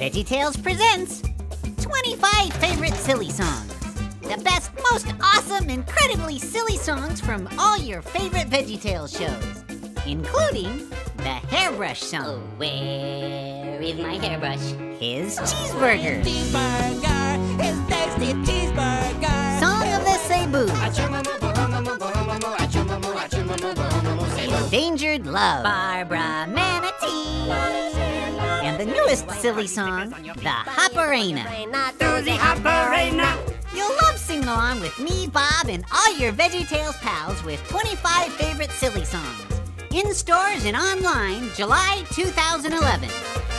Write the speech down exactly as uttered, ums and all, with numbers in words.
VeggieTales presents twenty-five favorite silly songs. The best, most awesome, incredibly silly songs from all your favorite VeggieTales shows, including the hairbrush song. Oh, where is my hairbrush? His cheeseburger. Cheeseburger, his tasty cheeseburger. Song of the Cebu. Endangered Love. Barbara Manatee. And the newest silly song, the Hopperina. You'll love singing along with me, Bob, and all your VeggieTales pals with twenty-five favorite silly songs. In stores and online, July two thousand eleven.